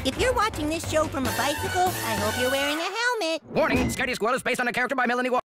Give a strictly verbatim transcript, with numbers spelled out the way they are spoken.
If you're watching this show from a bicycle, I hope you're wearing a helmet. Warning, Scaredy Squirrel is based on a character by Melanie Wa-